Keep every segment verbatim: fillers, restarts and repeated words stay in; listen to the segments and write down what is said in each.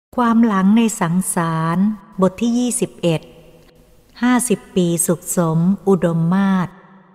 ความหลังในสังสารบทที่ยี่สิบเอ็ด ห้าสิบปีสุขสมอุดมมาศ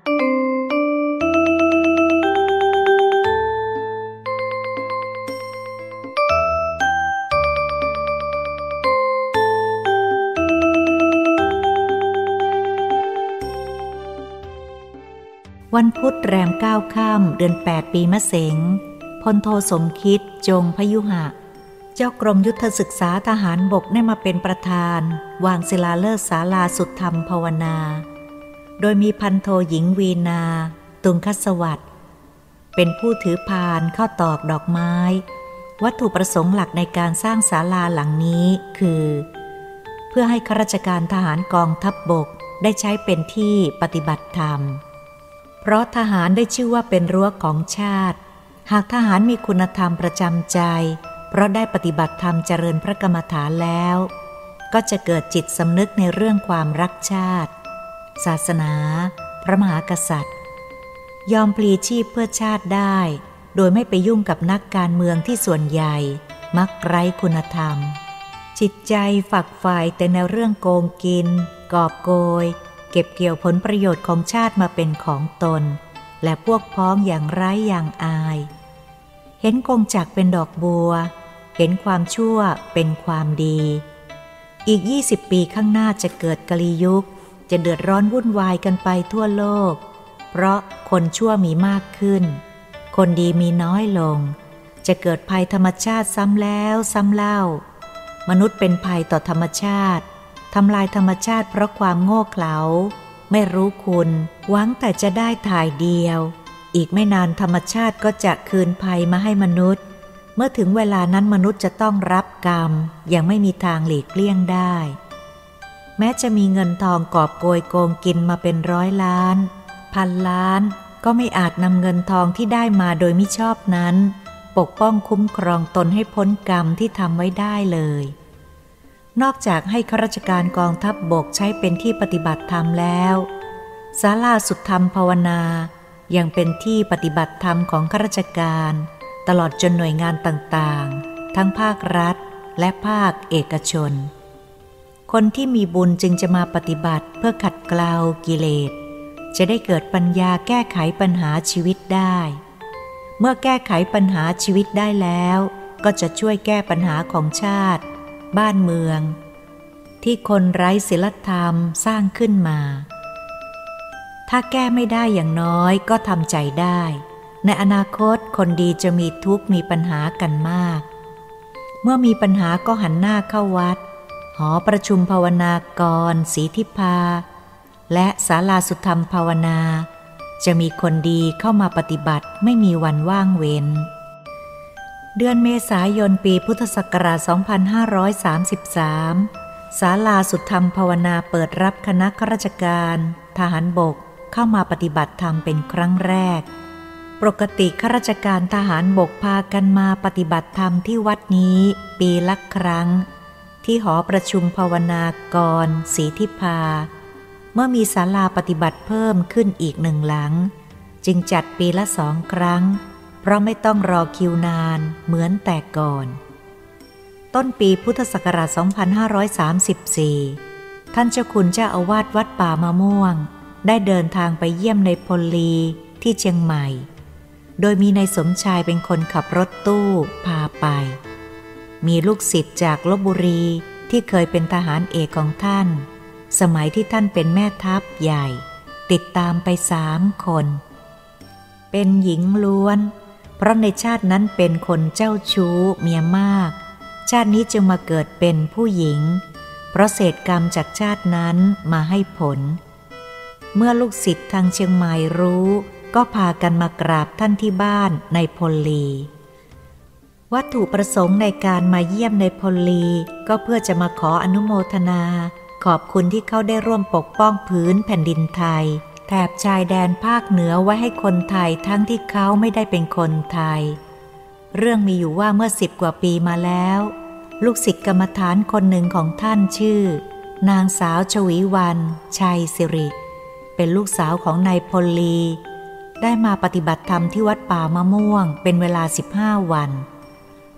วันพุธแรมเก้าค่ำเดือนแปดปีมะเสงพลโทสมคิดจงพยุหะเจ้ากรมยุทธศึกษาทหารบกได้มาเป็นประธานวางศิลาฤกษ์ศาลาสุดธรรมภาวนาโดยมีพันโทหญิงวีนาตุงคสวัสดิ์เป็นผู้ถือพานเข้าตอกดอกไม้วัตถุประสงค์หลักในการสร้างศาลาหลังนี้คือเพื่อให้ข้าราชการทหารกองทัพบกได้ใช้เป็นที่ปฏิบัติธรรมเพราะทหารได้ชื่อว่าเป็นรั้วของชาติหากทหารมีคุณธรรมประจำใจเพราะได้ปฏิบัติธรรมเจริญพระกรรมฐานแล้วก็จะเกิดจิตสำนึกในเรื่องความรักชาติศาสนาพระมหากษัตริย์ยอมพลีชีพเพื่อชาติได้โดยไม่ไปยุ่งกับนักการเมืองที่ส่วนใหญ่มักไร้คุณธรรมจิตใจฝักใฝ่แต่ในเรื่องโกงกินกอบโกยเก็บเกี่ยวผลประโยชน์ของชาติมาเป็นของตนและพวกพ้องอย่างไร้อย่างอายเห็นกงจักรเป็นดอกบัวเห็นความชั่วเป็นความดีอีกยี่สิบปีข้างหน้าจะเกิดกลียุคจะเดือดร้อนวุ่นวายกันไปทั่วโลกเพราะคนชั่วมีมากขึ้นคนดีมีน้อยลงจะเกิดภัยธรรมชาติซ้ำแล้วซ้ำเล่ามนุษย์เป็นภัยต่อธรรมชาติทำลายธรรมชาติเพราะความโง่เขลาไม่รู้คุณหวังแต่จะได้ถ่ายเดียวอีกไม่นานธรรมชาติก็จะคืนภัยมาให้มนุษย์เมื่อถึงเวลานั้นมนุษย์จะต้องรับกรรมอย่างไม่มีทางหลีกเลี่ยงได้แม้จะมีเงินทองกอบโกยโกงกินมาเป็นร้อยล้านพันล้านก็ไม่อาจนำเงินทองที่ได้มาโดยมิชอบนั้นปกป้องคุ้มครองตนให้พ้นกรรมที่ทำไว้ได้เลยนอกจากให้ข้าราชการกองทัพบกใช้เป็นที่ปฏิบัติธรรมแล้วศาลาสุดธรรมภาวนายังเป็นที่ปฏิบัติธรรมของข้าราชการตลอดจนหน่วยงานต่างๆทั้งภาครัฐและภาคเอกชนคนที่มีบุญจึงจะมาปฏิบัติเพื่อขัดเกลากิเลสจะได้เกิดปัญญาแก้ไขปัญหาชีวิตได้เมื่อแก้ไขปัญหาชีวิตได้แล้วก็จะช่วยแก้ปัญหาของชาติบ้านเมืองที่คนไร้ศีลธรรมสร้างขึ้นมาถ้าแก้ไม่ได้อย่างน้อยก็ทำใจได้ในอนาคตคนดีจะมีทุกข์มีปัญหากันมากเมื่อมีปัญหาก็หันหน้าเข้าวัดหอประชุมภาวนากรศรีทิพาและศาลาสุธรรมภาวนาจะมีคนดีเข้ามาปฏิบัติไม่มีวันว่างเว้นเดือนเมษายนปีพุทธศักราช สองพันห้าร้อยสามสิบสาม ศาลาสุธรรมภาวนาเปิดรับคณะข้าราชการทหารบกเข้ามาปฏิบัติธรรมเป็นครั้งแรกปกติข้าราชการทหารบกพากันมาปฏิบัติธรรมที่วัดนี้ปีละครั้งที่หอประชุมภาวนากรศรีทิพาเมื่อมีศาลาปฏิบัติเพิ่มขึ้นอีกหนึ่งหลังจึงจัดปีละสองครั้งเพราะไม่ต้องรอคิวนานเหมือนแต่ก่อนต้นปีพุทธศักราช สองพันห้าร้อยสามสิบสี่ ท่านเจ้าคุณเจ้าอาวาสวัดป่ามะม่วงได้เดินทางไปเยี่ยมในพลลีที่เชียงใหม่โดยมีนายสมชายเป็นคนขับรถตู้พาไปมีลูกศิษย์จากลพบุรีที่เคยเป็นทหารเอกของท่านสมัยที่ท่านเป็นแม่ทัพใหญ่ติดตามไปสามคนเป็นหญิงล้วนเพราะในชาตินั้นเป็นคนเจ้าชู้เมียมากชาตินี้จึงมาเกิดเป็นผู้หญิงเพราะเศษกรรมจากชาตินั้นมาให้ผลเมื่อลูกศิษย์ทางเชียงใหม่รู้ก็พากันมากราบท่านที่บ้านในพลลีวัตถุประสงค์ในการมาเยี่ยมในพลลีก็เพื่อจะมาขออนุโมทนาขอบคุณที่เขาได้ร่วมปกป้องพื้นแผ่นดินไทยแถบชายแดนภาคเหนือไว้ให้คนไทยทั้งที่เขาไม่ได้เป็นคนไทยเรื่องมีอยู่ว่าเมื่อสิบกว่าปีมาแล้วลูกศิษย์กรรมฐานคนหนึ่งของท่านชื่อนางสาวชวีวรรณชัยสิริเป็นลูกสาวของนายพลลีได้มาปฏิบัติธรรมที่วัดป่ามะม่วงเป็นเวลาสิบห้าวัน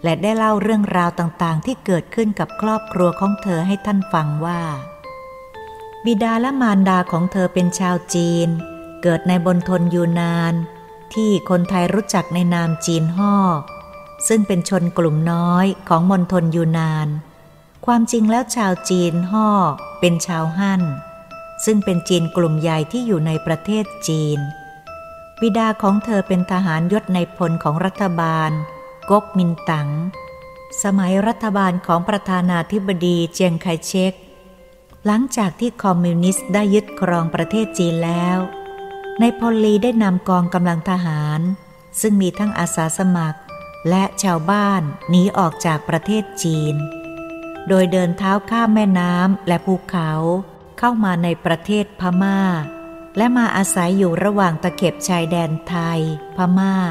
และได้เล่าเรื่องราวต่างๆที่เกิดขึ้นกับครอบครัวของเธอให้ท่านฟังว่าบิดาและมารดาของเธอเป็นชาวจีนเกิดในมณฑลยูนานที่คนไทยรู้จักในนามจีนฮ่อซึ่งเป็นชนกลุ่มน้อยของมณฑลยูนานความจริงแล้วชาวจีนฮ่อเป็นชาวฮั่นซึ่งเป็นจีนกลุ่มใหญ่ที่อยู่ในประเทศจีนบิดาของเธอเป็นทหารยศในพลของรัฐบาลก๊กมินตั๋งสมัยรัฐบาลของประธานาธิบดีเจียงไคเชกหลังจากที่คอมมิวนิสต์ได้ยึดครองประเทศจีนแล้วนายพลลีได้นำกองกำลังทหารซึ่งมีทั้งอาสาสมัครและชาวบ้านหนีออกจากประเทศจีนโดยเดินเท้าข้ามแม่น้ำและภูเขาเข้ามาในประเทศพม่าและมาอาศัยอยู่ระหว่างตะเข็บชายแดนไทยพม่า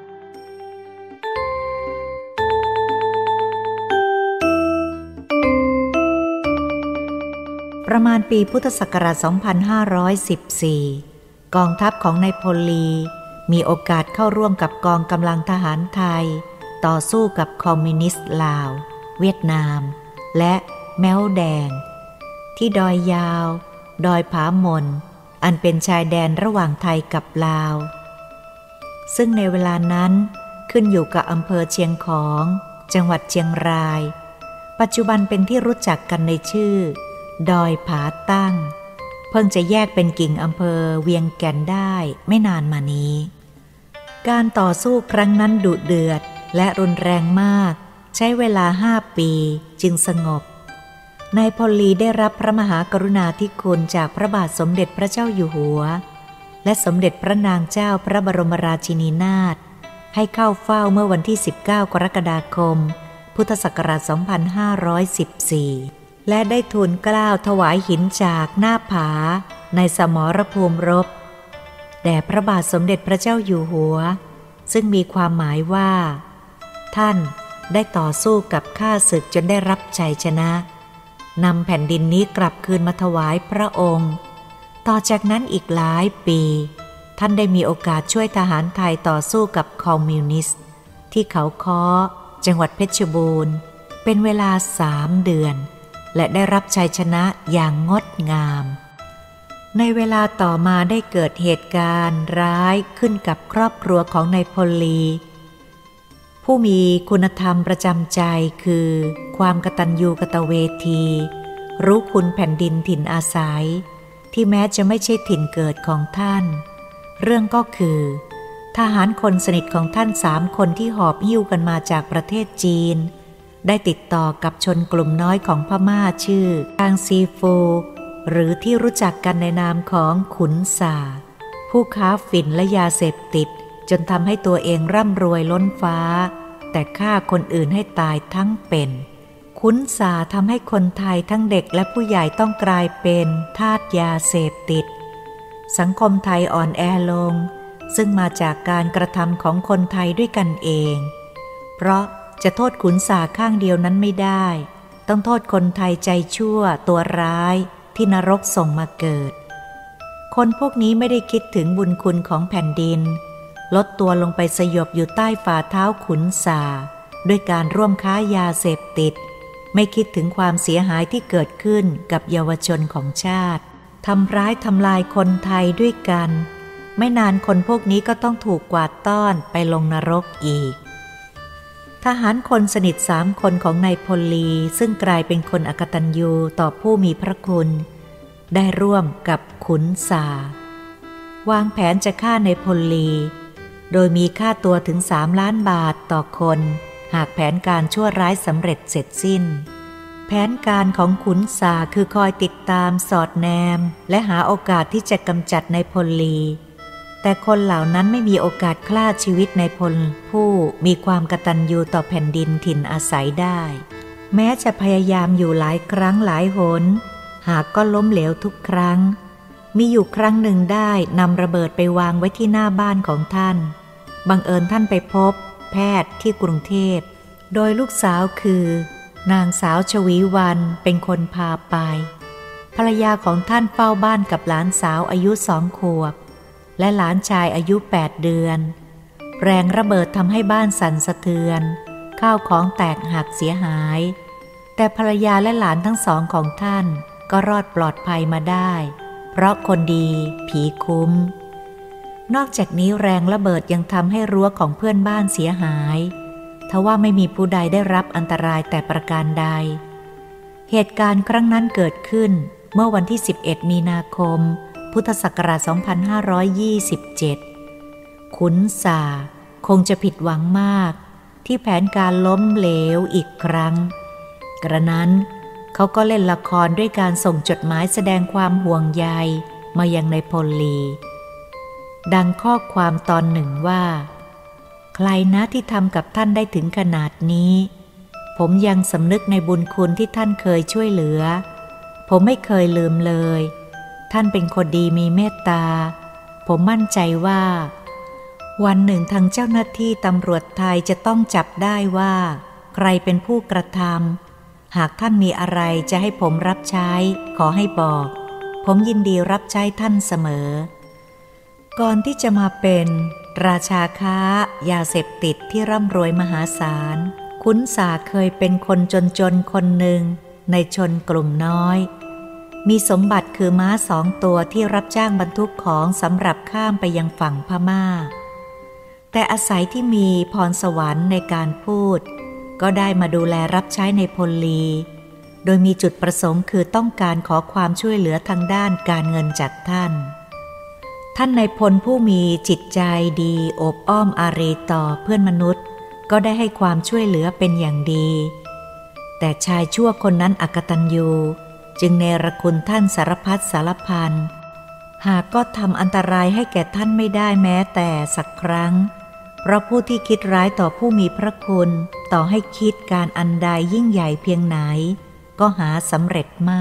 ประมาณปีพุทธศักราช สองพันห้าร้อยสิบสี่ กองทัพของนายพลลีมีโอกาสเข้าร่วมกับกองกำลังทหารไทยต่อสู้กับคอมมิวนิสต์ลาวเวียดนามและแม้วแดงที่ดอยยาวดอยผามนอันเป็นชายแดนระหว่างไทยกับลาวซึ่งในเวลานั้นขึ้นอยู่กับอำเภอเชียงของจังหวัดเชียงรายปัจจุบันเป็นที่รู้จักกันในชื่อดอยผาตั้งเพิ่งจะแยกเป็นกิ่งอำเภอเวียงแก่นได้ไม่นานมานี้การต่อสู้ครั้งนั้นดุเดือดและรุนแรงมากใช้เวลาห้าปีจึงสงบนายพลลีได้รับพระมหากรุณาธิคุณจากพระบาทสมเด็จพระเจ้าอยู่หัวและสมเด็จพระนางเจ้าพระบรมราชินีนาถให้เข้าเฝ้าเมื่อวันที่สิบเก้ากรกฎาคมพุทธศักราช สองพันห้าร้อยสิบสี่ และได้ทูลเกล้าถวายหินจากหน้าผาในสมรภูมิรบแด่พระบาทสมเด็จพระเจ้าอยู่หัวซึ่งมีความหมายว่าท่านได้ต่อสู้กับข้าศึกจนได้รับชัยชนะนำแผ่นดินนี้กลับคืนมาถวายพระองค์ต่อจากนั้นอีกหลายปีท่านได้มีโอกาสช่วยทหารไทยต่อสู้กับคอมมิวนิสต์ที่เขาค้อจังหวัดเพชรบูรณ์เป็นเวลาสามเดือนและได้รับชัยชนะอย่างงดงามในเวลาต่อมาได้เกิดเหตุการณ์ร้ายขึ้นกับครอบครัวของนายพลลีผู้มีคุณธรรมประจำใจคือความกตัญญูกตเวทีรู้คุณแผ่นดินถิ่นอาศัยที่แม้จะไม่ใช่ถิ่นเกิดของท่านเรื่องก็คือทหารคนสนิทของท่านสามคนที่หอบหิ้วกันมาจากประเทศจีนได้ติดต่อกับชนกลุ่มน้อยของพม่าชื่อทางซีฟูหรือที่รู้จักกันในนามของขุนสาผู้ค้าฝิ่นและยาเสพติดจนทำให้ตัวเองร่ำรวยล้นฟ้าแต่ฆ่าคนอื่นให้ตายทั้งเป็นขุนสาทำให้คนไทยทั้งเด็กและผู้ใหญ่ต้องกลายเป็นทาสยาเสพติดสังคมไทยอ่อนแอลงซึ่งมาจากการกระทำของคนไทยด้วยกันเองเพราะจะโทษขุนสาข้างเดียวนั้นไม่ได้ต้องโทษคนไทยใจชั่วตัวร้ายที่นรกส่งมาเกิดคนพวกนี้ไม่ได้คิดถึงบุญคุณของแผ่นดินลดตัวลงไปสยบอยู่ใต้ฝ่าเท้าขุนสาด้วยการร่วมค้ายาเสพติดไม่คิดถึงความเสียหายที่เกิดขึ้นกับเยาวชนของชาติทำร้ายทำลายคนไทยด้วยกันไม่นานคนพวกนี้ก็ต้องถูกกวาดต้อนไปลงนรกอีกทหารคนสนิทสามคนของนายพลลีซึ่งกลายเป็นคนอกตัญญูต่อผู้มีพระคุณได้ร่วมกับขุนสาวางแผนจะฆ่านายพลลีโดยมีค่าตัวถึงสามล้านบาทต่อคนหากแผนการชั่วร้ายสำเร็จเสร็จสิ้นแผนการของขุนสาคือคอยติดตามสอดแนมและหาโอกาสที่จะกำจัดนายพลลีแต่คนเหล่านั้นไม่มีโอกาสฆ่าชีวิตนายพลผู้มีความกตัญญูต่อแผ่นดินถิ่นอาศัยได้แม้จะพยายามอยู่หลายครั้งหลายหนหากก็ล้มเหลวทุกครั้งมีอยู่ครั้งหนึ่งได้นำระเบิดไปวางไว้ที่หน้าบ้านของท่านบังเอิญท่านไปพบแพทย์ที่กรุงเทพโดยลูกสาวคือนางสาวชวีวันเป็นคนพาไปภรรยาของท่านเฝ้าบ้านกับหลานสาวอายุสองขวบและหลานชายอายุแปดเดือนแรงระเบิดทำให้บ้านสั่นสะเทือนข้าวของแตกหักเสียหายแต่ภรรยาและหลานทั้งสองของท่านก็รอดปลอดภัยมาได้เพราะคนดีผีคุ้มนอกจากนี้แรงระเบิดยังทำให้รั้วของเพื่อนบ้านเสียหายทว่าไม่มีผู้ใดได้รับอันตรายแต่ประการใดเหตุการณ์ครั้งนั้นเกิดขึ้นเมื่อวันที่สิบเอ็ดมีนาคมพุทธศักราชสองพันห้าร้อยยี่สิบเจ็ดขุนสาคงจะผิดหวังมากที่แผนการล้มเหลวอีกครั้งกระนั้นเขาก็เล่นละครด้วยการส่งจดหมายแสดงความห่วงใยมายังนายพลลีดังข้อความตอนหนึ่งว่าใครนะที่ทำกับท่านได้ถึงขนาดนี้ผมยังสำนึกในบุญคุณที่ท่านเคยช่วยเหลือผมไม่เคยลืมเลยท่านเป็นคนดีมีเมตตาผมมั่นใจว่าวันหนึ่งทางเจ้าหน้าที่ตำรวจไทยจะต้องจับได้ว่าใครเป็นผู้กระทำหากท่านมีอะไรจะให้ผมรับใช้ขอให้บอกผมยินดีรับใช้ท่านเสมอก่อนที่จะมาเป็นราชาค้ายาเสพติดที่ร่ำรวยมหาศาลขุนสาเคยเป็นคนจนๆคนหนึ่งในชนกลุ่มน้อยมีสมบัติคือม้าสองตัวที่รับจ้างบรรทุกของสำหรับข้ามไปยังฝั่งพม่าแต่อาศัยที่มีพรสวรรค์ในการพูดก็ได้มาดูแลรับใช้ในพลลีโดยมีจุดประสงค์คือต้องการขอความช่วยเหลือทางด้านการเงินจากท่านท่านนายพลผู้มีจิตใจดีโอบอ้อมอารีต่อเพื่อนมนุษย์ก็ได้ให้ความช่วยเหลือเป็นอย่างดีแต่ชายชั่วคนนั้นอกตัญญูจึงเนรคุณท่านสารพัดสารพันหากก็ทำอันตรายให้แก่ท่านไม่ได้แม้แต่สักครั้งเพราะผู้ที่คิดร้ายต่อผู้มีพระคุณต่อให้คิดการอันใดยิ่งใหญ่เพียงไหนก็หาสำเร็จไม่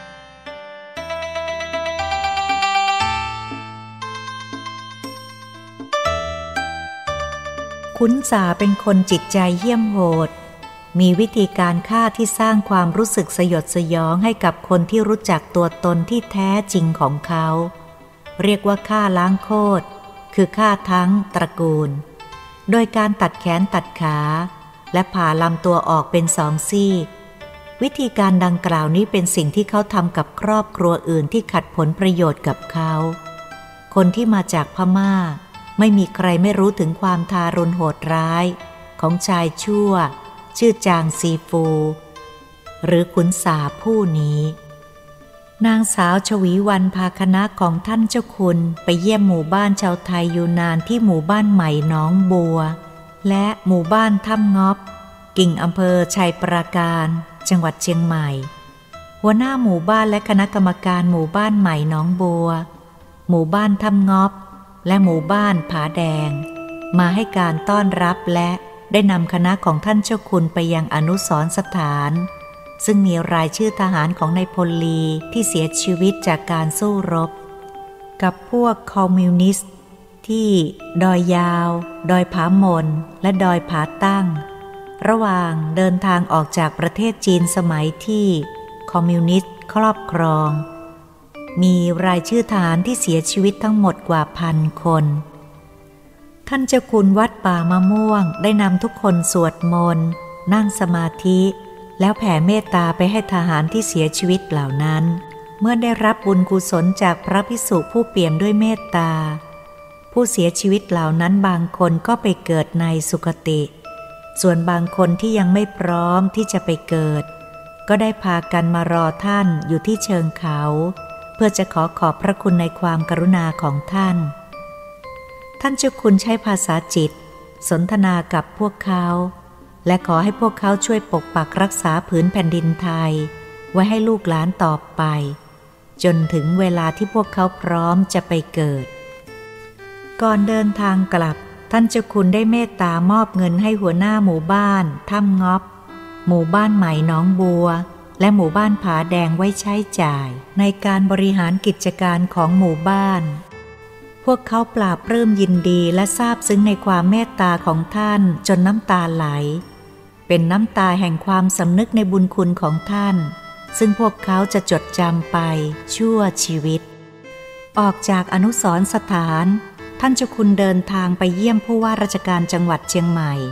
ขุนสาเป็นคนจิตใจเหี้ยมโหดมีวิธีการฆ่าที่สร้างความรู้สึกสยดสยองให้กับคนที่รู้จักตัวตนที่แท้จริงของเขาเรียกว่าฆ่าล้างโคตรคือฆ่าทั้งตระกูลโดยการตัดแขนตัดขาและผ่าลำตัวออกเป็นสองซีกวิธีการดังกล่าวนี้เป็นสิ่งที่เขาทำกับครอบครัวอื่นที่ขัดผลประโยชน์กับเขาคนที่มาจากพม่าไม่มีใครไม่รู้ถึงความทารุณโหดร้ายของชายชั่วชื่อจางซีฟูหรือขุนสาผู้นี้นางสาวชวีวันพาคณะของท่านเจ้าคุณไปเยี่ยมหมู่บ้านชาวไทยอยู่นานที่หมู่บ้านใหม่หนองบัวและหมู่บ้านถ้ำงอบกิ่งอำเภอชัยปราการจังหวัดเชียงใหม่หัวหน้าหมู่บ้านและคณะกรรมการหมู่บ้านใหม่หนองบัวหมู่บ้านถ้ำงอบและหมู่บ้านผาแดงมาให้การต้อนรับและได้นำคณะของท่านเจ้าคุณไปยังอนุสรณ์สถานซึ่งมีรายชื่อทหารของนายพลลีที่เสียชีวิตจากการสู้รบกับพวกคอมมิวนิสต์ที่ดอยยาวดอยผามนและดอยผาตั้งระหว่างเดินทางออกจากประเทศจีนสมัยที่คอมมิวนิสต์ครอบครองมีรายชื่อทหารที่เสียชีวิตทั้งหมดกว่าพันคนท่านเจ้าคุณวัดป่ามะม่วงได้นำทุกคนสวดมนต์นั่งสมาธิแล้วแผ่เมตตาไปให้ทหารที่เสียชีวิตเหล่านั้นเมื่อได้รับบุญกุศลจากพระภิกษุผู้เปี่ยมด้วยเมตตาผู้เสียชีวิตเหล่านั้นบางคนก็ไปเกิดในสุคติส่วนบางคนที่ยังไม่พร้อมที่จะไปเกิดก็ได้พากันมารอท่านอยู่ที่เชิงเขาเพื่อจะขอขอบพระคุณในความกรุณาของท่านท่านเจ้าคุณใช้ภาษาจิตสนทนากับพวกเขาและขอให้พวกเขาช่วยปกปักรักษาผืนแผ่นดินไทยไว้ให้ลูกหลานต่อไปจนถึงเวลาที่พวกเขาพร้อมจะไปเกิดก่อนเดินทางกลับท่านเจ้าคุณได้เมตตามอบเงินให้หัวหน้าหมู่บ้านถ้ำงอบหมู่บ้านใหม่หนองบัวและหมู่บ้านผาแดงไว้ใช้จ่ายในการบริหารกิจการของหมู่บ้านพวกเขาปราบปลื้มยินดีและซาบซึ้งในความเมตตาของท่านจนน้ำตาไหลเป็นน้ำตาแห่งความสำนึกในบุญคุณของท่านซึ่งพวกเขาจะจดจำไปชั่วชีวิตออกจากอนุสรณ์สถานท่านเจ้าคุณเดินทางไปเยี่ยมผู้ว่าราชการจังหวัดเชียงใหม่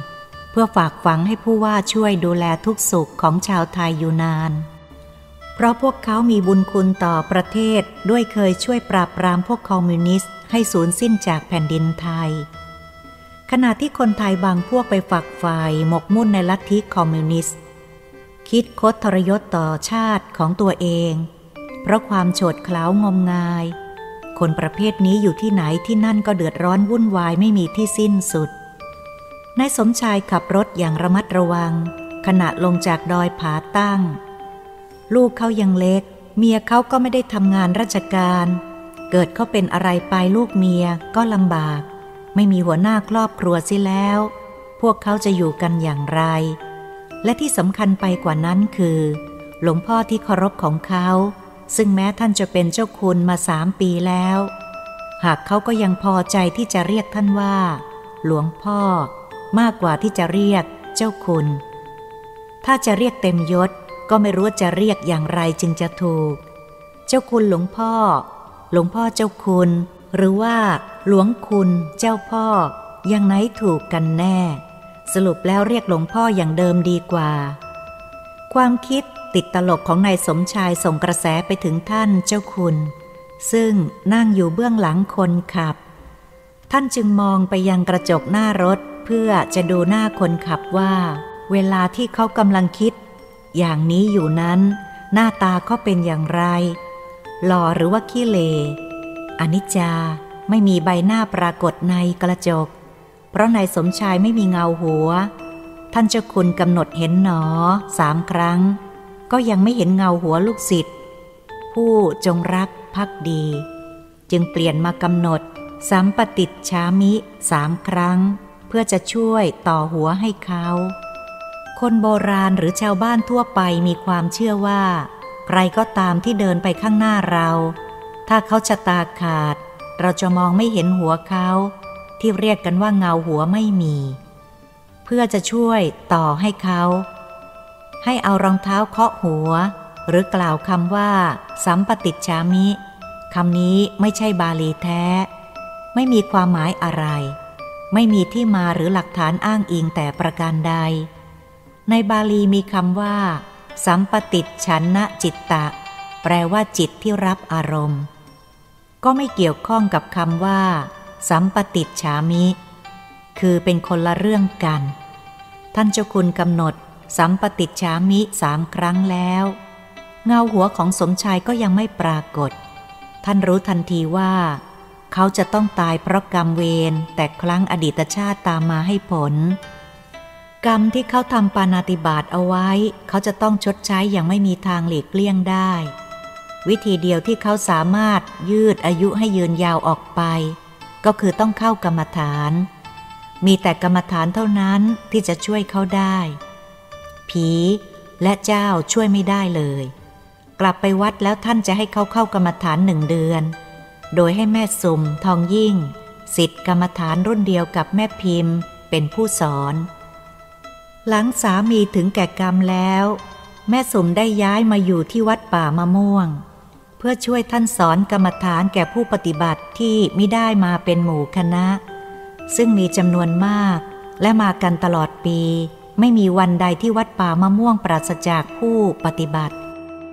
เพื่อฝากฝังให้ผู้ว่าช่วยดูแลทุกสุขของชาวไทยอยู่นานเพราะพวกเขามีบุญคุณต่อประเทศด้วยเคยช่วยปราบปรามพวกคอมมิวนิสต์ให้สูญสิ้นจากแผ่นดินไทยขณะที่คนไทยบางพวกไปฝักใฝ่หมกมุ่นในลัทธิคอมมิวนิสต์คิดคดทรยศต่อชาติของตัวเองเพราะความโฉดเขลางมงายคนประเภทนี้อยู่ที่ไหนที่นั่นก็เดือดร้อนวุ่นวายไม่มีที่สิ้นสุดนายสมชายขับรถอย่างระมัดระวังขณะลงจากดอยผาตั้งลูกเขายังเล็กเมียเขาก็ไม่ได้ทำงานราชการเกิดเขาเป็นอะไรไปลูกเมียก็ลำบากไม่มีหัวหน้าครอบครัวสิแล้วพวกเขาจะอยู่กันอย่างไรและที่สำคัญไปกว่านั้นคือหลวงพ่อที่เคารพของเขาซึ่งแม้ท่านจะเป็นเจ้าคุณมาสามปีแล้วหากเขาก็ยังพอใจที่จะเรียกท่านว่าหลวงพ่อมากกว่าที่จะเรียกเจ้าคุณถ้าจะเรียกเต็มยศก็ไม่รู้จะเรียกอย่างไรจึงจะถูกเจ้าคุณหลวงพ่อหลวงพ่อเจ้าคุณหรือว่าหลวงคุณเจ้าพ่ออย่างไหนถูกกันแน่สรุปแล้วเรียกหลวงพ่ออย่างเดิมดีกว่าความคิดติดตลกของนายสมชายส่งกระแสไปถึงท่านเจ้าคุณซึ่งนั่งอยู่เบื้องหลังคนขับท่านจึงมองไปยังกระจกหน้ารถเพื่อจะดูหน้าคนขับว่าเวลาที่เขากำลังคิดอย่างนี้อยู่นั้นหน้าตาเขาเป็นอย่างไรหล่อหรือว่าขี้เหร่อนิจจาไม่มีใบหน้าปรากฏในกระจกเพราะนายสมชายไม่มีเงาหัวท่านเจ้าคุณกำหนดเห็นหนอสามครั้งก็ยังไม่เห็นเงาหัวลูกศิษย์ผู้จงรักภักดีจึงเปลี่ยนมากำหนดสัมปติชฉามิสามครั้งเพื่อจะช่วยต่อหัวให้เขาคนโบราณหรือชาวบ้านทั่วไปมีความเชื่อว่าใครก็ตามที่เดินไปข้างหน้าเราถ้าเขาชะตาขาดเราจะมองไม่เห็นหัวเขาที่เรียกกันว่าเงาหัวไม่มีเพื่อจะช่วยต่อให้เขาให้เอารองเท้าเคาะหัวหรือกล่าวคำว่าสัมปติชฉามิคำนี้ไม่ใช่บาลีแท้ไม่มีความหมายอะไรไม่มีที่มาหรือหลักฐานอ้างอิงแต่ประการใดในบาลีมีคำว่าสัมปติฉันนะจิตตะแปลว่าจิตที่รับอารมณ์ก็ไม่เกี่ยวข้องกับคำว่าสัมปติฉามิคือเป็นคนละเรื่องกันท่านเจ้าคุณกำหนดสัมปติฉามิสามครั้งแล้วเงาหัวของสมชายก็ยังไม่ปรากฏท่านรู้ทันทีว่าเขาจะต้องตายเพราะกรรมเวรแต่ครั้งอดีตชาติตามมาให้ผลกรรมที่เขาทำปาณาติบาตเอาไว้เขาจะต้องชดใช้อย่างไม่มีทางหลีกเลี่ยงได้วิธีเดียวที่เขาสามารถยืดอายุให้ยืนยาวออกไปก็คือต้องเข้ากรรมฐานมีแต่กรรมฐานเท่านั้นที่จะช่วยเขาได้ผีและเจ้าช่วยไม่ได้เลยกลับไปวัดแล้วท่านจะให้เขาเข้ากรรมฐานหนึ่งเดือนโดยให้แม่สุ่มทองยิ่งศิษย์กรรมฐานรุ่นเดียวกับแม่พิมพ์เป็นผู้สอนหลังสามีถึงแก่กรรมแล้วแม่สุ่มได้ย้ายมาอยู่ที่วัดป่ามะม่วงเพื่อช่วยท่านสอนกรรมฐานแก่ผู้ปฏิบัติที่มิได้มาเป็นหมู่คณะซึ่งมีจำนวนมากและมากันตลอดปีไม่มีวันใดที่วัดป่ามะม่วงปราศจากผู้ปฏิบัติ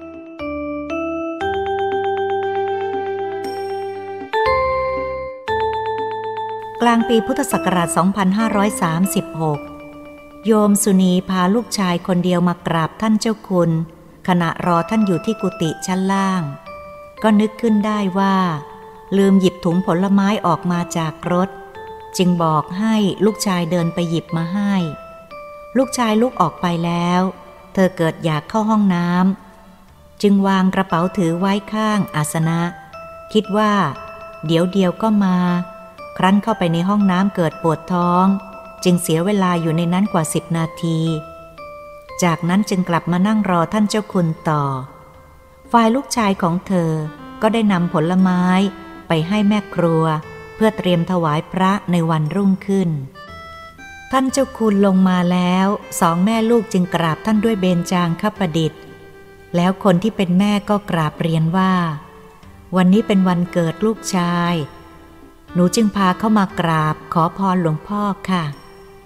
กลางปีพุทธศักราช สองพันห้าร้อยสามสิบหก โยมสุนีพาลูกชายคนเดียวมากราบท่านเจ้าคุณขณะรอท่านอยู่ที่กุฏิชั้นล่างก็นึกขึ้นได้ว่าลืมหยิบถุงผลไม้ออกมาจากรถจึงบอกให้ลูกชายเดินไปหยิบมาให้ลูกชายลุกออกไปแล้วเธอเกิดอยากเข้าห้องน้ำจึงวางกระเป๋าถือไว้ข้างอาสนะคิดว่าเดี๋ยวเดียวก็มาครั้นเข้าไปในห้องน้ำเกิดปวดท้องจึงเสียเวลาอยู่ในนั้นกว่าสิบนาทีจากนั้นจึงกลับมานั่งรอท่านเจ้าคุณต่อฝ่ายลูกชายของเธอก็ได้นำผลไม้ไปให้แม่ครัวเพื่อเตรียมถวายพระในวันรุ่งขึ้นท่านเจ้าคุณลงมาแล้วสองแม่ลูกจึงกราบท่านด้วยเบญจางคประดิษฐ์แล้วคนที่เป็นแม่ก็กราบเรียนว่าวันนี้เป็นวันเกิดลูกชายหนูจึงพาเข้ามากราบขอพรหลวงพ่อค่ะ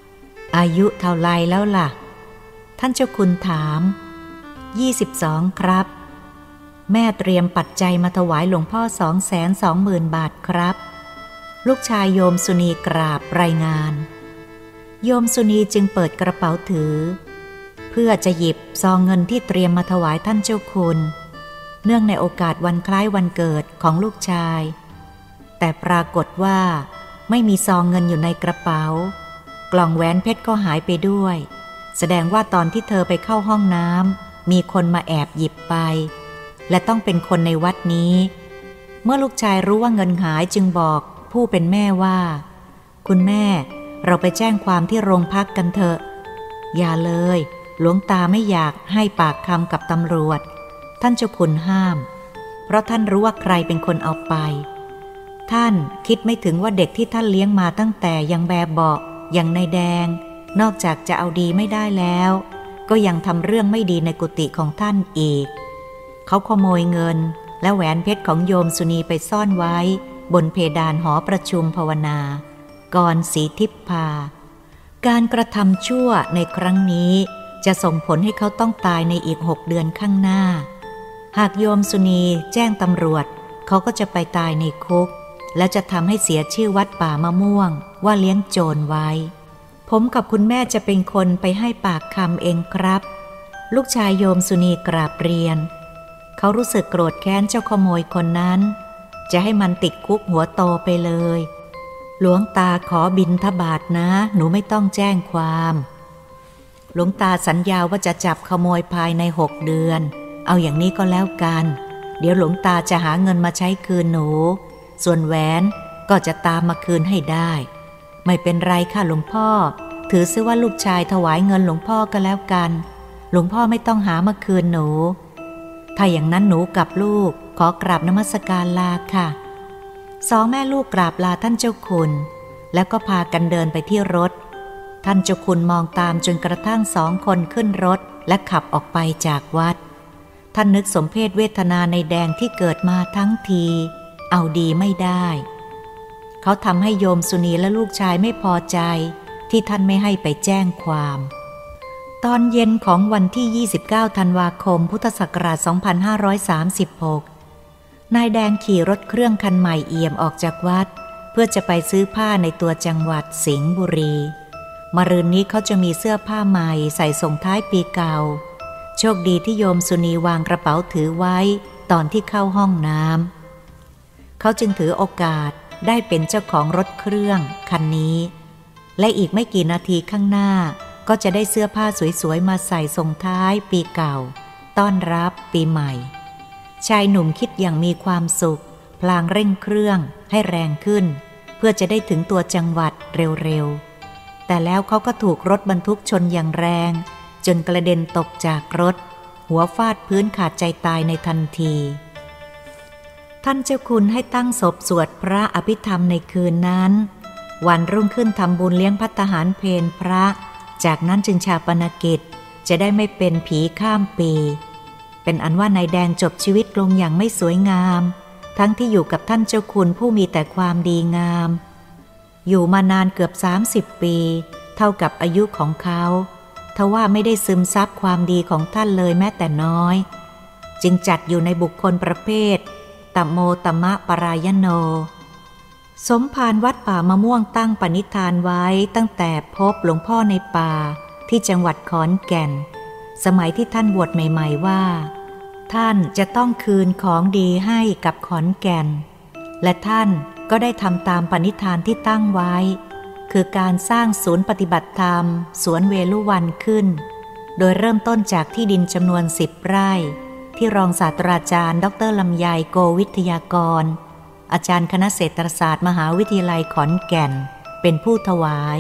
อายุเท่าไรแล้วล่ะท่านเจ้าคุณถามยี่สิบสองครับแม่เตรียมปัจจัยมาถวายหลวงพ่อสองแสนสองหมื่นบาทครับลูกชายโยมสุนีกราบรายงานโยมสุนีจึงเปิดกระเป๋าถือเพื่อจะหยิบซองเงินที่เตรียมมาถวายท่านเจ้าคุณเนื่องในโอกาสวันคล้ายวันเกิดของลูกชายแต่ปรากฏว่าไม่มีซองเงินอยู่ในกระเป๋ากล่องแหวนเพชรก็หายไปด้วยแสดงว่าตอนที่เธอไปเข้าห้องน้ำมีคนมาแอบหยิบไปและต้องเป็นคนในวัดนี้เมื่อลูกชายรู้ว่าเงินหายจึงบอกผู้เป็นแม่ว่าคุณแม่เราไปแจ้งความที่โรงพักกันเถอะอย่าเลยหลวงตาไม่อยากให้ปากคำกับตำรวจท่านเจ้าคุณห้ามเพราะท่านรู้ว่าใครเป็นคนเอาไปท่านคิดไม่ถึงว่าเด็กที่ท่านเลี้ยงมาตั้งแต่ยังแบบเบาะอย่างนายแดงนอกจากจะเอาดีไม่ได้แล้วก็ยังทำเรื่องไม่ดีในกุฏิของท่านอีกเขาขโมยเงินและแหวนเพชรของโยมสุนีไปซ่อนไว้บนเพดานหอประชุมภาวนาก่อนศรีทิพพาการกระทำชั่วในครั้งนี้จะส่งผลให้เขาต้องตายในอีกหกเดือนข้างหน้าหากโยมสุนีแจ้งตำรวจเขาก็จะไปตายในคุกและจะทำให้เสียชื่อวัดป่ามะม่วงว่าเลี้ยงโจรไว้ผมกับคุณแม่จะเป็นคนไปให้ปากคำเองครับลูกชายโยมสุนีกราบเรียนเขารู้สึกโกรธแค้นเจ้าขโมยคนนั้นจะให้มันติดคุกหัวโตไปเลยหลวงตาขอบิณฑบาตนะหนูไม่ต้องแจ้งความหลวงตาสัญญาว่าจะจับขโมยภายในหกเดือนเอาอย่างนี้ก็แล้วกันเดี๋ยวหลวงตาจะหาเงินมาใช้คืนหนูส่วนแหวนก็จะตามมาคืนให้ได้ไม่เป็นไรค่ะหลวงพ่อถือซะว่าลูกชายถวายเงินหลวงพ่อก็แล้วกันหลวงพ่อไม่ต้องหามาคืนหนูถ้าอย่างนั้นหนูกับลูกขอกราบนมัสการลาค่ะสองแม่ลูกกราบลาท่านเจ้าคุณแล้วก็พากันเดินไปที่รถท่านเจ้าคุณมองตามจนกระทั่งสองคนขึ้นรถและขับออกไปจากวัดท่านนึกสมเพชเวทนาในแดงที่เกิดมาทั้งทีเอาดีไม่ได้เขาทำให้โยมสุนีและลูกชายไม่พอใจที่ท่านไม่ให้ไปแจ้งความตอนเย็นของวันที่ยี่สิบเก้าธันวาคมพุทธศักราชสองพันห้าร้อยสามสิบหกนายแดงขี่รถเครื่องคันใหม่เอี่ยมออกจากวัดเพื่อจะไปซื้อผ้าในตัวจังหวัดสิงห์บุรีมะรืนนี้เขาจะมีเสื้อผ้าใหม่ใส่ส่งท้ายปีเก่าโชคดีที่โยมสุนีวางกระเป๋าถือไว้ตอนที่เข้าห้องน้ำเขาจึงถือโอกาสได้เป็นเจ้าของรถเครื่องคันนี้และอีกไม่กี่นาทีข้างหน้าก็จะได้เสื้อผ้าสวยๆมาใส่ส่งท้ายปีเก่าต้อนรับปีใหม่ชายหนุ่มคิดอย่างมีความสุขพลางเร่งเครื่องให้แรงขึ้นเพื่อจะได้ถึงตัวจังหวัดเร็วๆแต่แล้วเขาก็ถูกรถบรรทุกชนอย่างแรงจนกระเด็นตกจากรถหัวฟาดพื้นขาดใจตายในทันทีท่านเจ้าคุณให้ตั้งศพสวดพระอภิธรรมในคืนนั้นวันรุ่งขึ้นทำบุญเลี้ยงภัตตาหารเพลพระจากนั้นจึงชาปนกิจจะได้ไม่เป็นผีข้ามปีเป็นอันว่านายแดงจบชีวิตลงอย่างไม่สวยงามทั้งที่อยู่กับท่านเจ้าคุณผู้มีแต่ความดีงามอยู่มานานเกือบสามสิบปีเท่ากับอายุของเขาทว่าไม่ได้ซึมซับความดีของท่านเลยแม้แต่น้อยจึงจัดอยู่ในบุคคลประเภทตัมโมตัมมะปรายโนสมภารวัดป่ามะม่วงตั้งปณิธานไว้ตั้งแต่พบหลวงพ่อในป่าที่จังหวัดขอนแก่นสมัยที่ท่านบวชใหม่ๆว่าท่านจะต้องคืนของดีให้กับขอนแก่นและท่านก็ได้ทำตามปณิธานที่ตั้งไว้คือการสร้างศูนย์ปฏิบัติธรรมสวนเวลุวันขึ้นโดยเริ่มต้นจากที่ดินจำนวนสิบไร่ที่รองศาสตราจารย์ดร.ลำไยโกวิทยากรอาจารย์คณะเศรษฐศาสตร์มหาวิทยาลัยขอนแก่นเป็นผู้ถวาย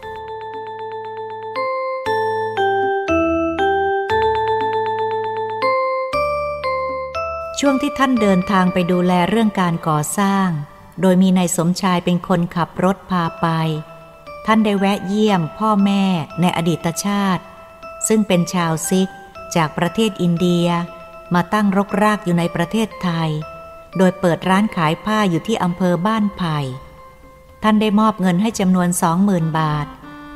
ช่วงที่ท่านเดินทางไปดูแลเรื่องการก่อสร้างโดยมีนายสมชายเป็นคนขับรถพาไปท่านได้แวะเยี่ยมพ่อแม่ในอดีตชาติซึ่งเป็นชาวซิกจากประเทศอินเดียมาตั้งรกรากอยู่ในประเทศไทยโดยเปิดร้านขายผ้าอยู่ที่อำเภอบ้านไผ่ท่านได้มอบเงินให้จำนวน สองหมื่น บาท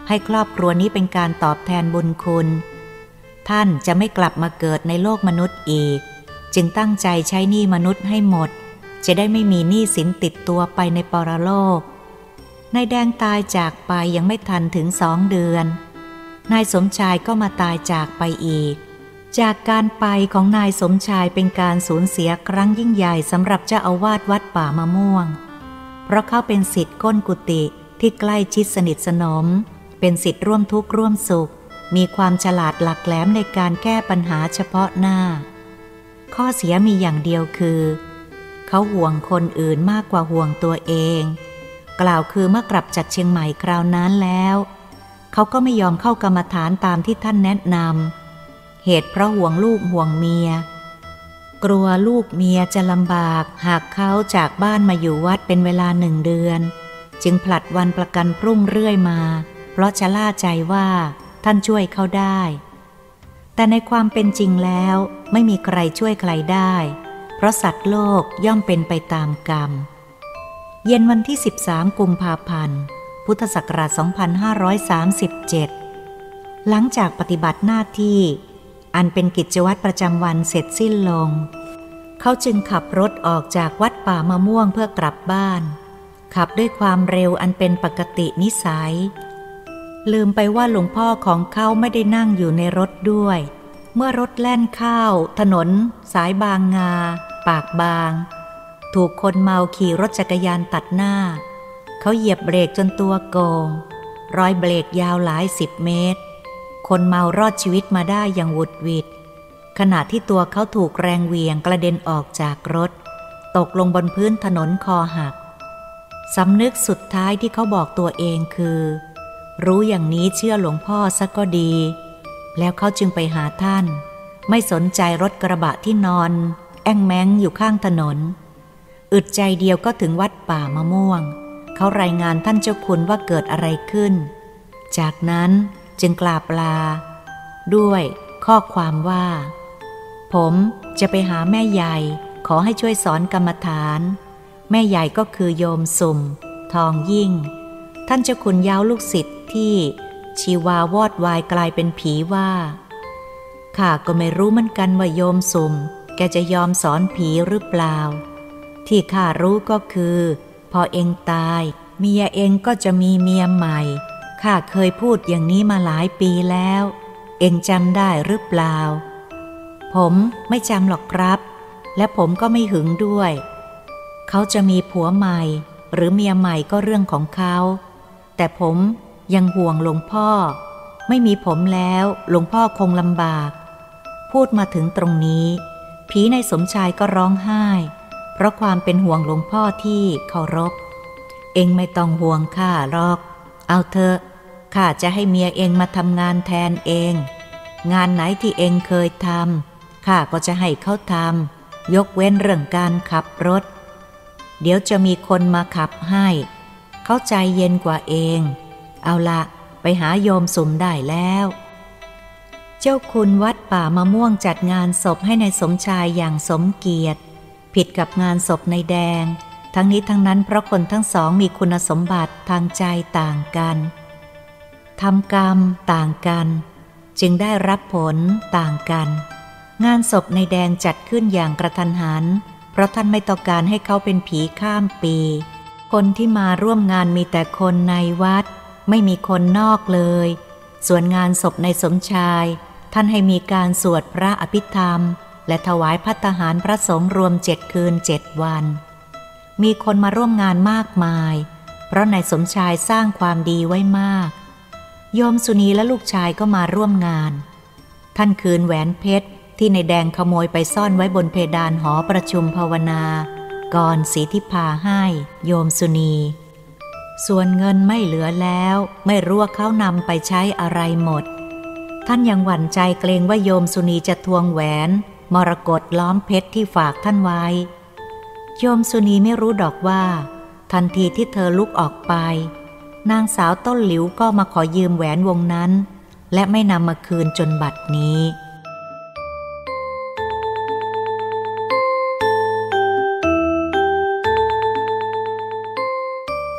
ให้ครอบครัวนี้เป็นการตอบแทนบุญคุณท่านจะไม่กลับมาเกิดในโลกมนุษย์อีกจึงตั้งใจใช้หนี้มนุษย์ให้หมดจะได้ไม่มีหนี้สินติดตัวไปในปรโลกนายแดงตายจากไปยังไม่ทันถึงสองเดือนนายสมชายก็มาตายจากไปอีกจากการไปของนายสมชายเป็นการสูญเสียครั้งยิ่งใหญ่สำหรับเจ้าอาวาสวัดป่ามะม่วงเพราะเขาเป็นศิษย์ก้นกุฏิที่ใกล้ชิดสนิทสนมเป็นศิษย์ร่วมทุกข์ร่วมสุขมีความฉลาดหลักแหลมในการแก้ปัญหาเฉพาะหน้าข้อเสียมีอย่างเดียวคือเขาห่วงคนอื่นมากกว่าห่วงตัวเองกล่าวคือเมื่อกลับจากเชียงใหม่คราวนั้นแล้วเขาก็ไม่ยอมเข้ากรรมฐานตามที่ท่านแนะนำเหตุเพราะห่วงลูกห่วงเมียกลัวลูกเมียจะลำบากหากเขาจากบ้านมาอยู่วัดเป็นเวลาหนึ่งเดือนจึงผลัดวันประกันพรุ่งเรื่อยมาเพราะชะล่าใจว่าท่านช่วยเขาได้แต่ในความเป็นจริงแล้วไม่มีใครช่วยใครได้เพราะสัตว์โลกย่อมเป็นไปตามกรรมเย็นวันที่สิบสามกุมภาพันธ์พุทธศักราชสองพันห้าร้อยสามสิบเจ็ดหลังจากปฏิบัติหน้าที่อันเป็นกิจวัตรประจำวันเสร็จสิ้นลงเขาจึงขับรถออกจากวัดป่ามะม่วงเพื่อกลับบ้านขับด้วยความเร็วอันเป็นปกตินิสัยลืมไปว่าหลวงพ่อของเขาไม่ได้นั่งอยู่ในรถด้วยเมื่อรถแล่นเข้าถนนสายบางงาปากบางถูกคนเมาขี่รถจักรยานตัดหน้าเขาเหยียบเบรกจนตัวโกงรอยเบรกยาวหลายสิบเมตรคนเมารอดชีวิตมาได้อย่างหวุดหวิดขณะที่ตัวเขาถูกแรงเหวี่ยงกระเด็นออกจากรถตกลงบนพื้นถนนคอหักสำนึกสุดท้ายที่เขาบอกตัวเองคือรู้อย่างนี้เชื่อหลวงพ่อซะก็ดีแล้วเขาจึงไปหาท่านไม่สนใจรถกระบะที่นอนแอ้งแม้งอยู่ข้างถนนอึดใจเดียวก็ถึงวัดป่ามะม่วงเขารายงานท่านเจ้าคุณว่าเกิดอะไรขึ้นจากนั้นจึงกราบลาด้วยข้อความว่าผมจะไปหาแม่ใหญ่ขอให้ช่วยสอนกรรมฐานแม่ใหญ่ก็คือโยมสุ่มทองยิ่งท่านเจ้าคุณย้าวลูกศิษย์ที่ชีวาวอดวายกลายเป็นผีว่าข้าก็ไม่รู้เหมือนกันว่าโยมสุ่มแกจะยอมสอนผีหรือเปล่าที่ข้ารู้ก็คือพอเองตายเมียเองก็จะมีเมียใหม่ข้าเคยพูดอย่างนี้มาหลายปีแล้วเองจำได้หรือเปล่าผมไม่จำหรอกครับและผมก็ไม่หึงด้วยเขาจะมีผัวใหม่หรือเมียใหม่ก็เรื่องของเขาแต่ผมยังห่วงหลวงพ่อไม่มีผมแล้วหลวงพ่อคงลำบากพูดมาถึงตรงนี้ผีในสมชายก็ร้องไห้เพราะความเป็นห่วงหลวงพ่อที่เคารพเองไม่ต้องห่วงข้าหรอกเอาเถอะข้าจะให้เมียเองมาทำงานแทนเองงานไหนที่เองเคยทำข้าก็จะให้เขาทำยกเว้นเรื่องการขับรถเดี๋ยวจะมีคนมาขับให้เขาใจเย็นกว่าเองเอาละไปหาโยมสุ่มได้แล้วเจ้าคุณวัดป่ามะม่วงจัดงานศพให้ในายสมชายอย่างสมเกียรติผิดกับงานศพนายแดงทั้งนี้ทั้งนั้นเพราะคนทั้งสองมีคุณสมบัติทางใจต่างกันทำกรรมต่างกันจึงได้รับผลต่างกันงานศพนายแดงจัดขึ้นอย่างกระทันหันเพราะท่านไม่ต้องการให้เขาเป็นผีข้ามปีคนที่มาร่วมงานมีแต่คนในวัดไม่มีคนนอกเลยส่วนงานศพในสมชายท่านให้มีการสวดพระอภิธรรมและถวายภัตตาหารพระสงฆ์รวมเจ็ดคืนเจ็ดวันมีคนมาร่วมงานมากมายเพราะนายสมชายสร้างความดีไว้มากโยมสุนีและลูกชายก็มาร่วมงานท่านคืนแหวนเพชรที่นายแดงขโมยไปซ่อนไว้บนเพดานหอประชุมภาวนาก่อนศรีทิพาให้โยมสุนีส่วนเงินไม่เหลือแล้วไม่รู้ว่าเขานำไปใช้อะไรหมดท่านยังหวั่นใจเกรงว่าโยมสุนีจะทวงแหวนมรกตล้อมเพชรที่ฝากท่านไว้โยมสุนีไม่รู้ดอกว่าทันทีที่เธอลุกออกไปนางสาวต้นหลิวก็มาขอยืมแหวนวงนั้นและไม่นำมาคืนจนบัดนี้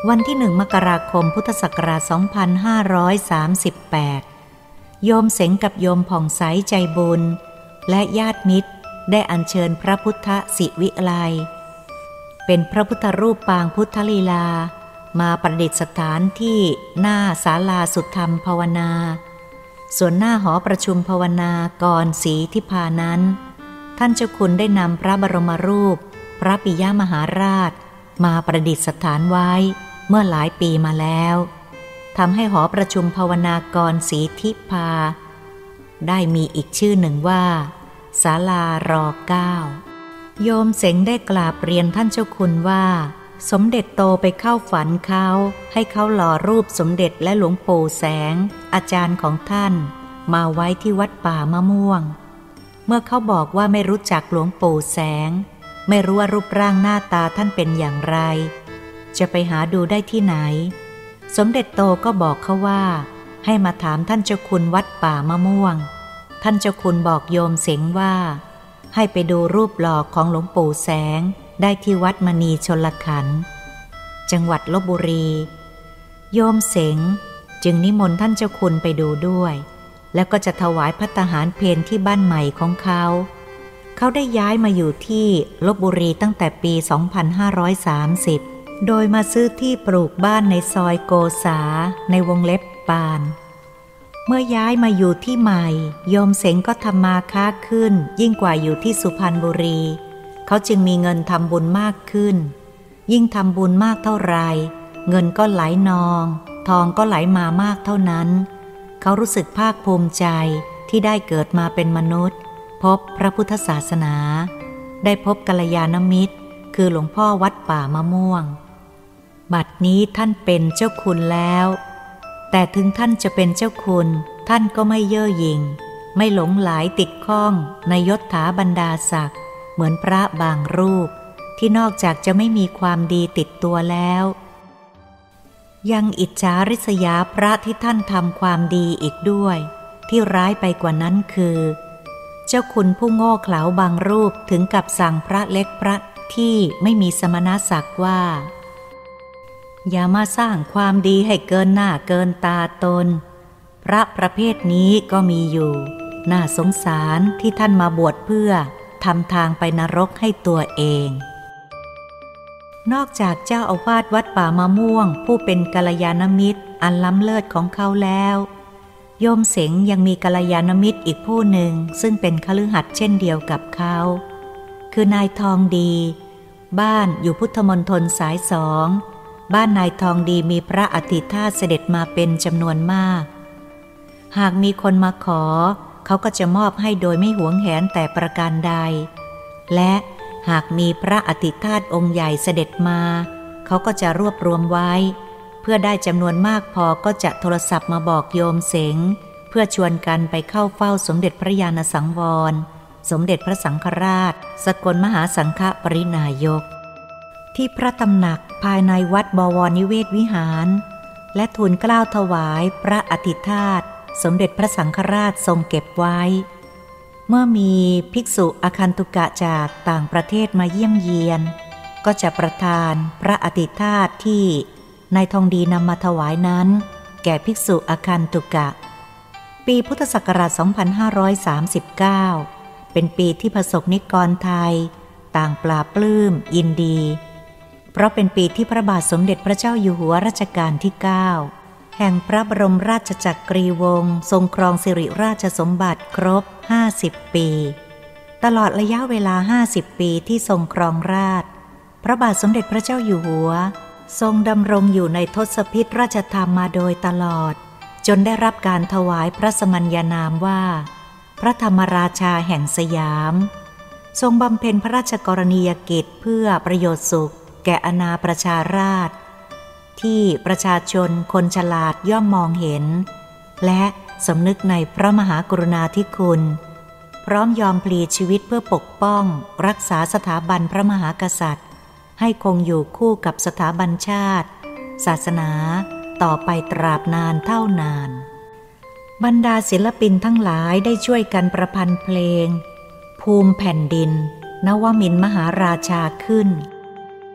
วันที่หนึ่งมกราคมพุทธศักราชสองพันห้าร้อยสามสิบแปดโยมเสงกับโยมผ่องใสใจบุญและญาติมิตรได้อัญเชิญพระพุทธศิวิไลเป็นพระพุทธรูปปางพุทธลีลามาประดิษฐานที่หน้าศาลาสุทธรรมภาวนาส่วนหน้าหอประชุมภาวนากรศรีทิพานั้นท่านเจ้าคุณได้นำพระบรมรูปพระปิยมหาราชมาประดิษฐานไว้เมื่อหลายปีมาแล้วทำให้หอประชุมภาวนากรศรีทิพาได้มีอีกชื่อหนึ่งว่าศาลารอเก้าโยมเสงได้กราบเรียนท่านเจ้าคุณว่าสมเด็จโตไปเข้าฝันเขาให้เขาหล่อรูปสมเด็จและหลวงปู่แสงอาจารย์ของท่านมาไว้ที่วัดป่ามะม่วงเมื่อเขาบอกว่าไม่รู้จักหลวงปู่แสงไม่รู้ว่ารูปร่างหน้าตาท่านเป็นอย่างไรจะไปหาดูได้ที่ไหนสมเด็จโตก็บอกเขาว่าให้มาถามท่านเจ้าคุณวัดป่ามะม่วงท่านเจ้าคุณบอกโยมเสงว่าให้ไปดูรูปหล่อของหลวงปู่แสงได้ที่วัดมณีชลขันธ์จังหวัดลพบุรีโยมเสงจึงนิมนต์ท่านเจ้าคุณไปดูด้วยแล้วก็จะถวายภัตตาหารเพลที่บ้านใหม่ของเขาเขาได้ย้ายมาอยู่ที่ลพบุรีตั้งแต่ปีสองพันห้าร้อยสามสิบโดยมาซื้อที่ปลูกบ้านในซอยโกษาในวงเล็บปานเมื่อย้ายมาอยู่ที่ใหม่โยมเสงก็ทำมาค้าขึ้นยิ่งกว่าอยู่ที่สุพรรณบุรีเขาจึงมีเงินทำบุญมากขึ้นยิ่งทำบุญมากเท่าไรเงินก็ไหลนองทองก็ไหลมามากเท่านั้นเขารู้สึกภาคภูมิใจที่ได้เกิดมาเป็นมนุษย์พบพระพุทธศาสนาได้พบกัลยาณมิตรคือหลวงพ่อวัดป่ามะม่วงบัดนี้ท่านเป็นเจ้าคุณแล้วแต่ถึงท่านจะเป็นเจ้าคุณท่านก็ไม่เย่อหยิ่งไม่หลงไหลติดข้องในยศถาบรรดาศักดิ์เหมือนพระบางรูปที่นอกจากจะไม่มีความดีติดตัวแล้วยังอิจฉาริษยาพระที่ท่านทำความดีอีกด้วยที่ร้ายไปกว่านั้นคือเจ้าคุณผู้โง่เขลาบางรูปถึงกับสั่งพระเล็กพระที่ไม่มีสมณศักดิ์ว่าอย่ามาสร้างความดีให้เกินหน้าเกินตาตนพระประเภทนี้ก็มีอยู่น่าสงสารที่ท่านมาบวชเพื่อทำทางไปนรกให้ตัวเองนอกจากเจ้าอาวาสวัดป่ามะม่วงผู้เป็นกัลยาณมิตรอันล้ำเลิศของเขาแล้วโยมเสงยังมีกัลยาณมิตรอีกผู้หนึ่งซึ่งเป็นคฤหัสถ์เช่นเดียวกับเขาคือนายทองดีบ้านอยู่พุทธมณฑลสายสองบ้านนายทองดีมีพระอธิธาตุเสด็จมาเป็นจำนวนมากหากมีคนมาขอเขาก็จะมอบให้โดยไม่หวงแหนแต่ประการใดและหากมีพระอธิธาตุองค์ใหญ่เสด็จมาเขาก็จะรวบรวมไว้เพื่อได้จำนวนมากพอก็จะโทรศัพท์มาบอกโยมเสงเพื่อชวนกันไปเข้าเฝ้าสมเด็จพระญาณสังวรสมเด็จพระสังฆราชสกลมหาสังฆปรินายกที่พระตำหนักภายในวัดบวรนิเวศวิหารและทูลเกล้าถวายพระอธิธาตุสมเด็จพระสังฆราชทรงเก็บไว้เมื่อมีภิกษุอาคันตุกะจากต่างประเทศมาเยี่ยมเยียนก็จะประทานพระอธิธาตุที่นายทองดีนำมาถวายนั้นแก่ภิกษุอาคันตุกะปีพุทธศักราชสองพันห้าร้อยสามสิบเก้าเป็นปีที่ประสบนิกรไทยต่างปลาปลื้มยินดีเพราะเป็นปีที่พระบาทสมเด็จพระเจ้าอยู่หัวรัชกาลที่เก้าแห่งพระบรมราชจักรีวงศ์ทรงครองสิริราชสมบัติครบห้าสิบปีตลอดระยะเวลาห้าสิบปีที่ทรงครองราชย์พระบาทสมเด็จพระเจ้าอยู่หัวทรงดำรงอยู่ในทศพิธราชธรรมมาโดยตลอดจนได้รับการถวายพระสมัญญานามว่าพระธรรมราชาแห่งสยามทรงบำเพ็ญพระราชกรณียกิจเพื่อประโยชน์สุขแก่อาณาประชาราษฎร์ที่ประชาชนคนฉลาดย่อมมองเห็นและสำนึกในพระมหากรุณาธิคุณพร้อมยอมพลีชีวิตเพื่อปกป้องรักษาสถาบันพระมหากษัตริย์ให้คงอยู่คู่กับสถาบันชาติศาสนาต่อไปตราบนานเท่านานบรรดาศิลปินทั้งหลายได้ช่วยกันประพันธ์เพลงภูมิแผ่นดินนวมินทร์มหาราชาขึ้นเ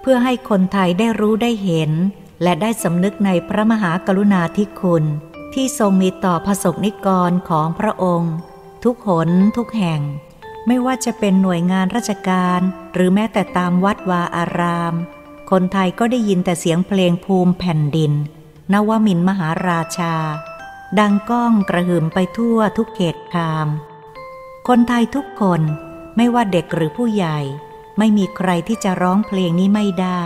พื่อให้คนไทยได้รู้ได้เห็นและได้สำนึกในพระมหากรุณาธิคุณที่ทรงมีต่อประสบนิกรของพระองค์ทุกหนทุกแห่งไม่ว่าจะเป็นหน่วยงานราชการหรือแม้แต่ตามวัดวาอารามคนไทยก็ได้ยินแต่เสียงเพลงภูมิแผ่นดินนวมินทร์มหาราชาดังก้องกระหึ่มไปทั่วทุกเขตคามคนไทยทุกคนไม่ว่าเด็กหรือผู้ใหญ่ไม่มีใครที่จะร้องเพลงนี้ไม่ได้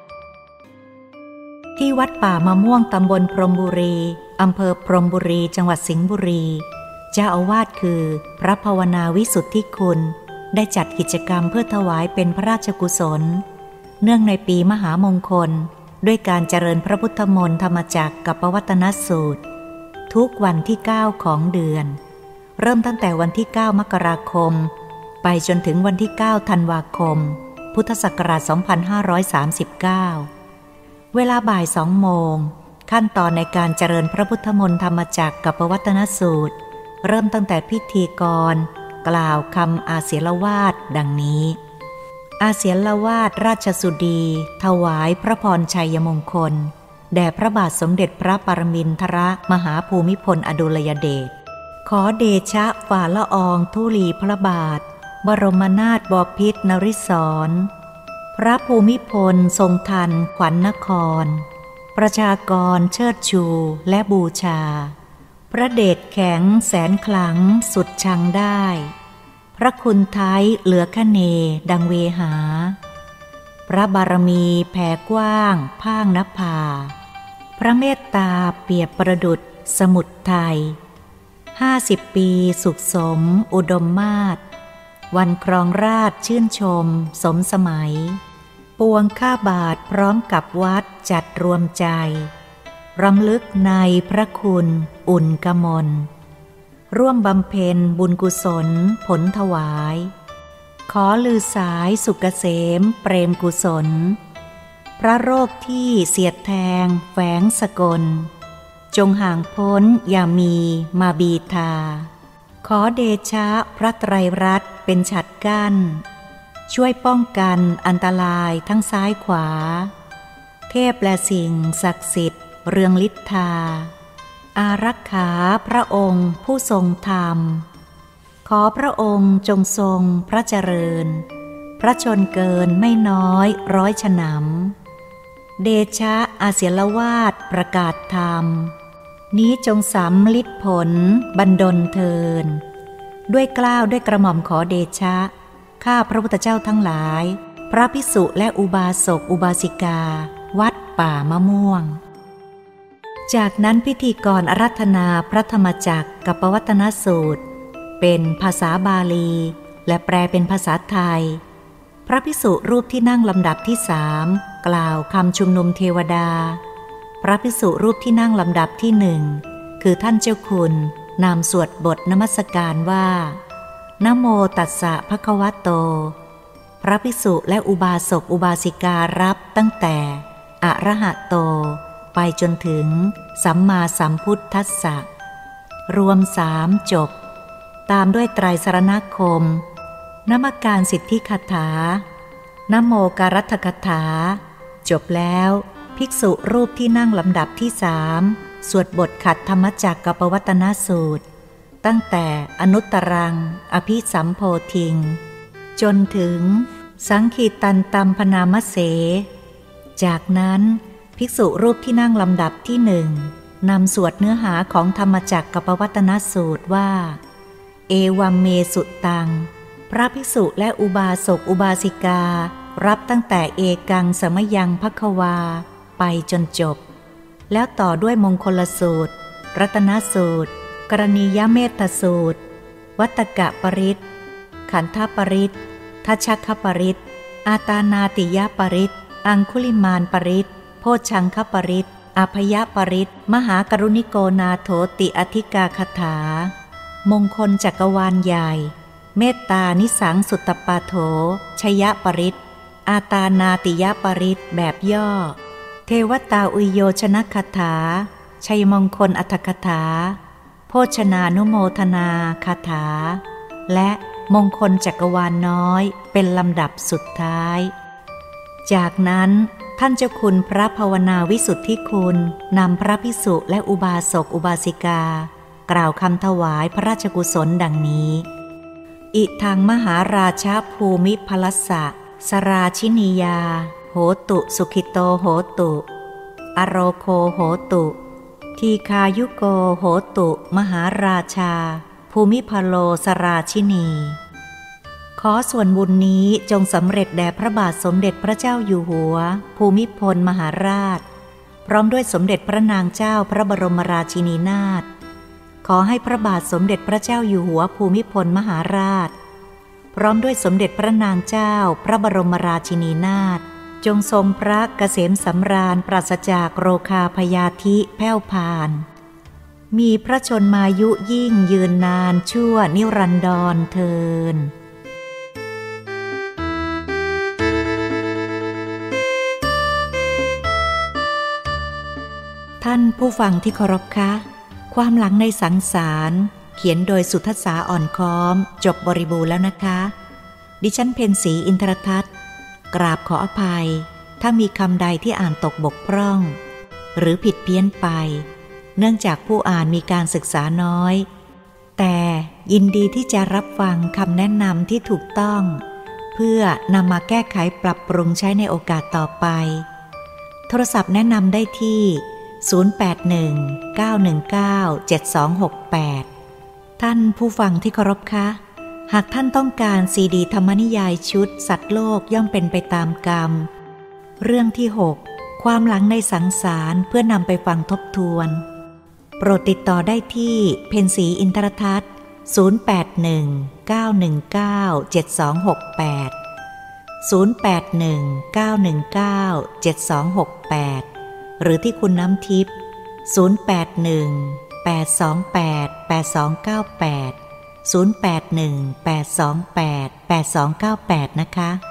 ที่วัดป่ามะม่วงตำบลพรหมบุรีอำเภอพรหมบุรีจังหวัดสิงห์บุรีเจ้าอาวาสคือพระภาวนาวิสุทธิคุณได้จัดกิจกรรมเพื่อถวายเป็นพระราชกุศลเนื่องในปีมหามงคลด้วยการเจริญพระพุทธมนต์ธรรมจักรกับปวัตนสูตรทุกวันที่เก้าของเดือนเริ่มตั้งแต่วันที่เก้ามกราคมไปจนถึงวันที่เก้าธันวาคมพุทธศักราชสองพันห้าร้อยสามสิบเก้าเวลาบ่ายสองโมงขั้นตอนในการเจริญพระพุทธมนต์ธรรมจักรกับปวัตนสูตรเริ่มตั้งแต่พิธีกรกล่าวคำอาเสียลวาทดังนี้อาเสียลวาทราชสุดีถวายพระพรชัยมงคลแด่พระบาทสมเด็จพระปรมินทรมหาภูมิพลอดุลยเดชขอเดชะฝ่าละอองธุลีพระบาทบรมนาถบพิตรนริศรพระภูมิพลทรงทันขวัญนครประชากรเชิดชูและบูชาพระเดชแข็งแสนขลังสุดชังได้พระคุณไทยเหลือคเนดังเวหาพระบารมีแผ่กว้างพางนภาพระเมตตาเปรียบประดุจสมุทรไทยห้าสิบปีสุขสมอุดมมาศวันครองราชชื่นชมสมสมัยปวงข้าบาทพร้อมกับวัดจัดรวมใจรำลึกในพระคุณอุ่นกมลร่วมบำเพ็ญบุญกุศลผลถวายขอลือสายสุกเกษมเปรมกุศลพระโรคที่เสียดแทงแฝงสกลจงห่างพ้นอย่ามีมาบีทาขอเดชะพระไตรรัตน์เป็นฉัตรกั้นช่วยป้องกันอันตรายทั้งซ้ายขวาเทพและสิ่งศักดิ์สิทธิ์เรืองฤทธาอารักขาพระองค์ผู้ทรงธรรมขอพระองค์จงทรงพระเจริญพระชนเกินไม่น้อยร้อยฉนำเดชะอาเสียลวาทประกาศธรรมนี้จงสำลิดผลบันดลเทินด้วยเกล้าด้วยกระหม่อมขอเดชะข้าพระพุทธเจ้าทั้งหลายพระภิกษุและอุบาสกอุบาสิกาวัดป่ามะม่วงจากนั้นพิธีกรอาราธนาพระธรรมจักรกับปวัตนสูตรเป็นภาษาบาลีและแปลเป็นภาษาไทยพระภิกษุรูปที่นั่งลำดับที่สามกล่าวคำชุมนุมเทวดาพระภิกษุรูปที่นั่งลำดับที่หนึ่งคือท่านเจ้าคุณนำสวดบทนมัสการว่านะโมตัสสะภะคะวะโตพระภิกษุและอุบาสกอุบาสิการับตั้งแต่อะระหะโตไปจนถึงสัมมาสัมพุทธัสสะรวมสามจบตามด้วยไตรสรณคมนมัสการสิทธิคาถานะโมการัตถคถาจบแล้วภิกษุรูปที่นั่งลำดับที่สามสวดบทขัดธรรมจักรกับปวัตนสูตรตั้งแต่อนุตตรังอภิสัมโพธิงจนถึงสังคีตันตัมพนามเสจากนั้นภิกษุรูปที่นั่งลำดับที่หนึ่งนำสวดเนื้อหาของธรรมจักรกับปวัตนสูตรว่าเอวัมเมสุตังพระภิกษุและอุบาสกอุบาสิการับตั้งแต่เอกังสมยังภควาไปจนจบแล้วต่อด้วยมงคลสูตรรัตนสูตรกรณียเมตสูตรวัตกะปริตขันธปริตทัชชคปริตอาตานาติยปริตอังคุลิมานปริตโพชังคปริตอภยปริตมหากรุณิโกนาโถติอธิกาคถามงคลจักรวาลใหญ่เมตตานิสังสุตตปาโถชยปริตอาตานาติยปริตแบบย่อเทวตาอุยโยชนคถาชัยมงคลอัตถกถาโภชนานุโมทนาคาถาและมงคลจักรวาลน้อยเป็นลำดับสุดท้ายจากนั้นท่านเจ้าคุณพระภาวนาวิสุทธิคุณนำพระภิกษุและอุบาสกอุบาสิกากล่าวคำถวายพระราชกุศลดังนี้อิทังมหาราชภูมิพลัสสะสราชินียาโหตุสุขิโตโหตุอโรโคโหตุทีคายุโกโหตุมหาราชาภูมิพโลสราชินีขอส่วนบุญนี้จงสำเร็จแด่พระบาทสมเด็จพระเจ้าอยู่หัวภูมิพลมหาราชพร้อมด้วยสมเด็จพระนางเจ้าพระบรมราชินีนาถขอให้พระบาทสมเด็จพระเจ้าอยู่หัวภูมิพลมหาราชพร้อมด้วยสมเด็จพระนางเจ้าพระบรมราชินีนาถจงทรงพระเกษมสำราญปราศจากโรคาพยาธิแผ่วพานมีพระชนมายุยิ่งยืนนานชั่วนิรันดรเทินท่านผู้ฟังที่เคารพคะความหลังในสังสารเขียนโดยสุทธสาอ่อนค้อมจบบริบูรณ์แล้วนะคะดิฉันเพ็ญศรีอินทรทัศน์กราบขออภัยถ้ามีคำใดที่อ่านตกบกพร่องหรือผิดเพี้ยนไปเนื่องจากผู้อ่านมีการศึกษาน้อยแต่ยินดีที่จะรับฟังคำแนะนำที่ถูกต้องเพื่อนำมาแก้ไขปรับปรุงใช้ในโอกาสต่อไปโทรศัพท์แนะนำได้ที่ศูนย์ แปด หนึ่ง เก้า หนึ่ง เก้า เจ็ด สอง หก แปดท่านผู้ฟังที่เคารพคะหากท่านต้องการซีดีธรรมนิยายชุดสัตว์โลกย่อมเป็นไปตามกรรมเรื่องที่หกความหลังในสังสารเพื่อนำไปฟังทบทวนโปรดติดต่อได้ที่เพ็ญศรีอินทรทัศน์ศูนย์ แปด หนึ่ง เก้า หนึ่ง เก้า เจ็ด สอง หก แปด ศูนย์ แปด หนึ่ง เก้า หนึ่ง เก้า เจ็ด สอง หก แปดหรือที่คุณน้ำทิพย์ศูนย์ แปด หนึ่ง แปด สอง แปด แปด สอง เก้า แปด ศูนย์ แปด หนึ่ง แปด สอง แปด แปด สอง เก้า แปดนะคะ